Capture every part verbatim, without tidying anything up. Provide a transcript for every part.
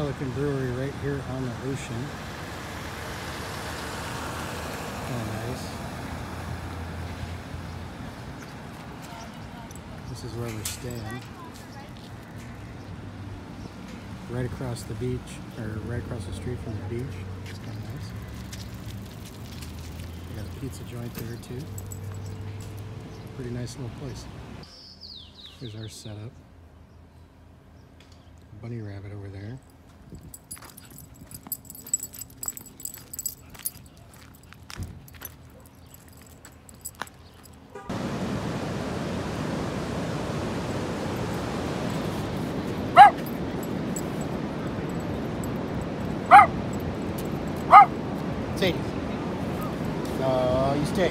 Pelican Brewery right here on the ocean. Kind of nice. This is where we're staying. Right across the beach, or right across the street from the beach. It's kind of nice. We got a pizza joint there too. Pretty nice little place. Here's our setup. Bunny rabbit over there. Stay. No, you stay.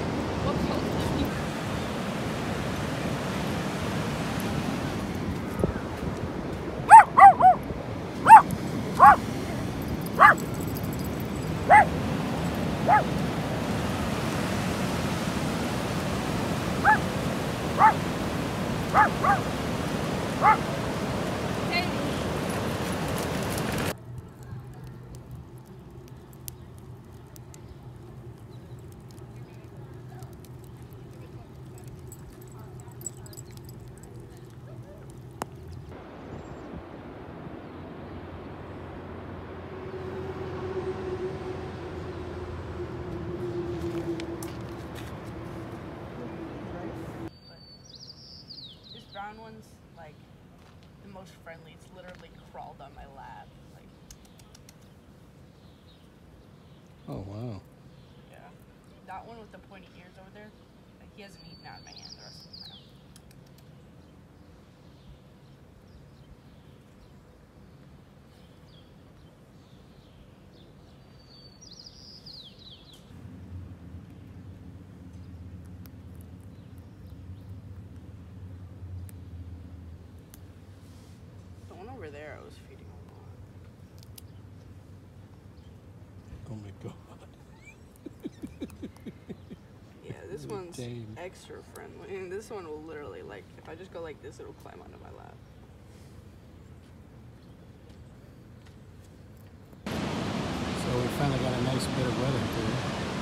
One's like the most friendly. It's literally crawled on my lap. Like, oh wow. Yeah. That one with the pointy ears over there, like he hasn't eaten out of my hand. The rest of them have. Over there, I was feeding a lot. Oh my god. Yeah, this one's tame. Extra friendly. And this one will literally, like, if I just go like this, it'll climb onto my lap. So we finally got a nice bit of weather here.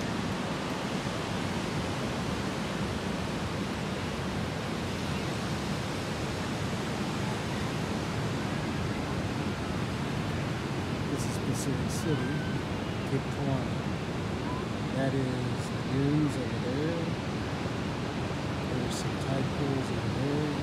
Pacific City, Cape Kiwanda. That is the dunes over there. There's some tide pools over there.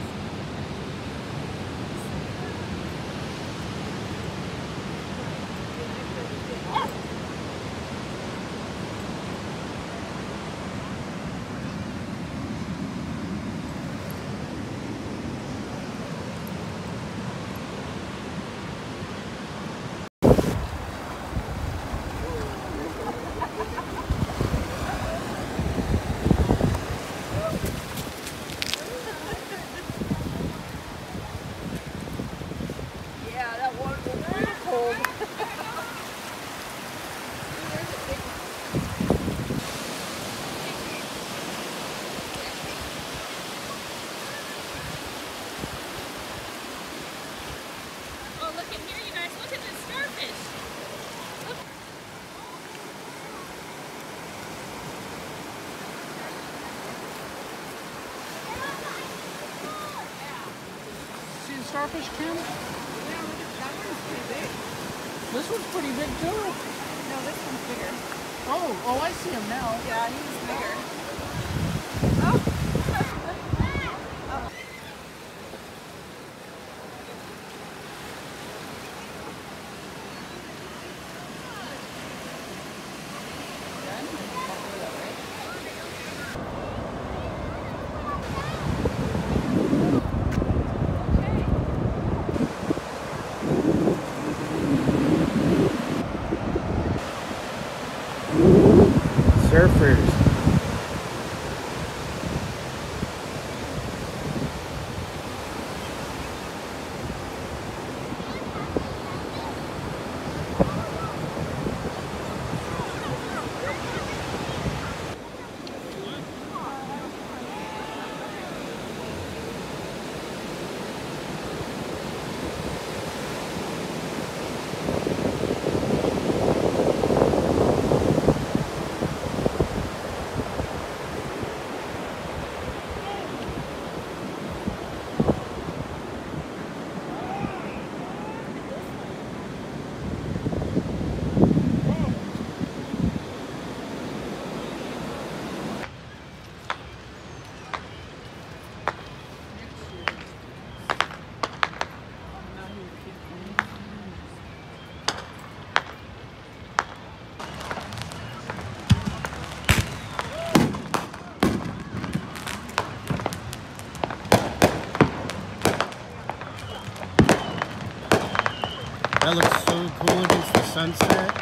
Starfish, Kim? Yeah, look at that one's pretty big. This one's pretty big too. No, this one's bigger. Oh, oh, I see him now. Yeah, he's bigger. Oh. Oh. Surfers. That looks so cool against the sunset.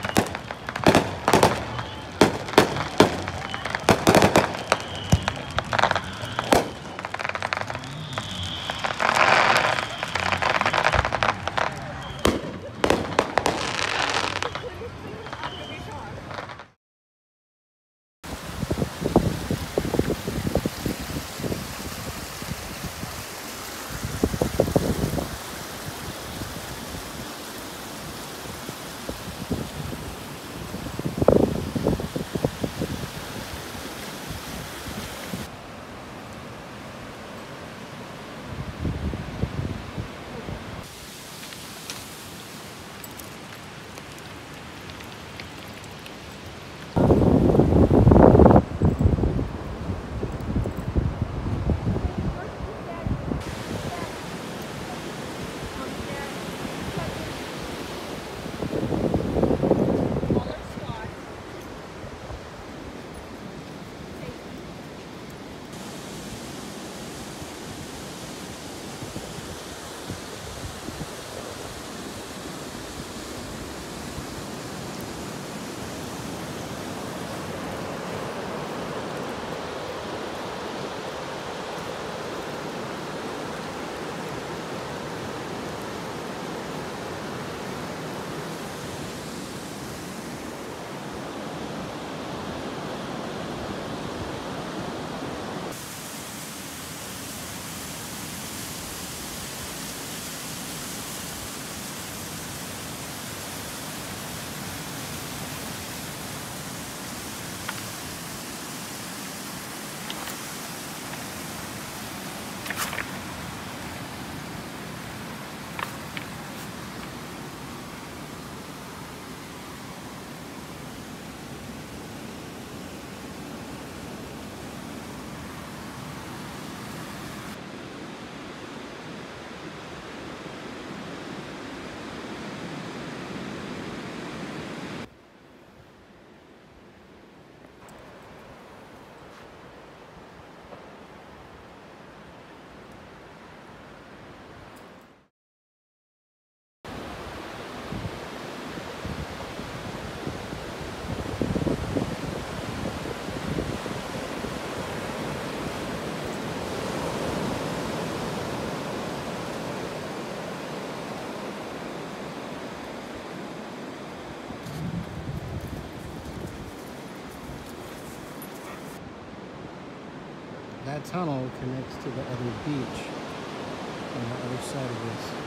That tunnel connects to the other beach on the other side of this.